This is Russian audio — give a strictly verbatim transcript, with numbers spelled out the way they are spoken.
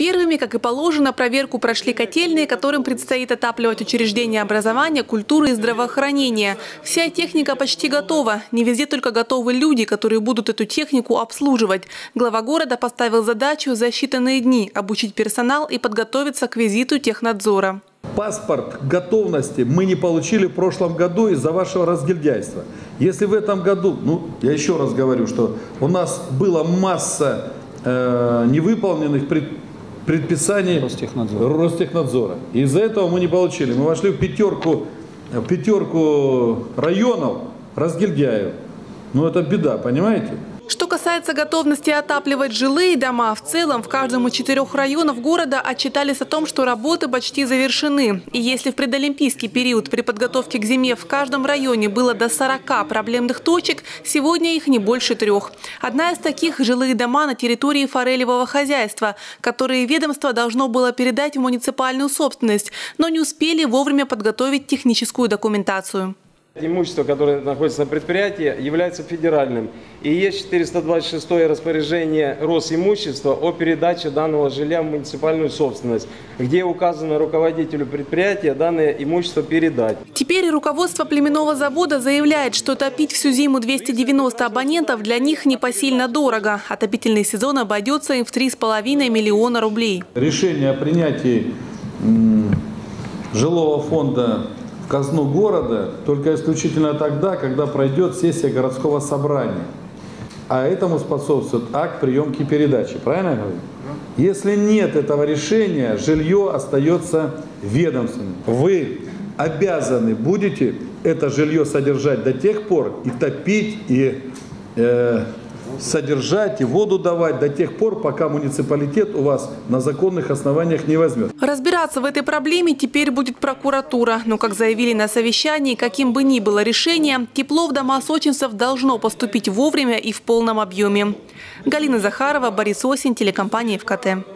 Первыми, как и положено, проверку прошли котельные, которым предстоит отапливать учреждения образования, культуры и здравоохранения. Вся техника почти готова. Не везде только готовы люди, которые будут эту технику обслуживать. Глава города поставил задачу за считанные дни обучить персонал и подготовиться к визиту технадзора. Паспорт готовности мы не получили в прошлом году из-за вашего разгильдяйства. Если в этом году, ну, я еще раз говорю, что у нас была масса э, невыполненных предприятий, предписаний Ростехнадзора. Ростехнадзора. Из-за этого мы не получили. Мы вошли в пятерку, в пятерку районов разгильдяев. Ну это беда, понимаете? Что касается готовности отапливать жилые дома, в целом в каждом из четырех районов города отчитались о том, что работы почти завершены. И если в предолимпийский период при подготовке к зиме в каждом районе было до сорока проблемных точек, сегодня их не больше трех. Одна из таких – жилые дома на территории форелевого хозяйства, которые ведомство должно было передать в муниципальную собственность, но не успели вовремя подготовить техническую документацию. Имущество, которое находится на предприятии, является федеральным. И есть четыреста двадцать шестое распоряжение Росимущества о передаче данного жилья в муниципальную собственность, где указано руководителю предприятия данное имущество передать. Теперь руководство племенного завода заявляет, что топить всю зиму двести девяносто абонентов для них непосильно дорого. Отопительный сезон обойдется им в три с половиной миллиона рублей. Решение о принятии жилого фонда в казну города только исключительно тогда, когда пройдет сессия городского собрания. А этому способствует акт приемки передачи. Правильно я говорю? Если нет этого решения, жилье остается ведомственным. Вы обязаны будете это жилье содержать до тех пор и топить, и э, содержать, и воду давать до тех пор, пока муниципалитет у вас на законных основаниях не возьмет. Разбираться в этой проблеме теперь будет прокуратура. Но, как заявили на совещании, каким бы ни было решение, тепло в дома сочинцев должно поступить вовремя и в полном объеме. Галина Захарова, Борис Осин, телекомпания ФКТ.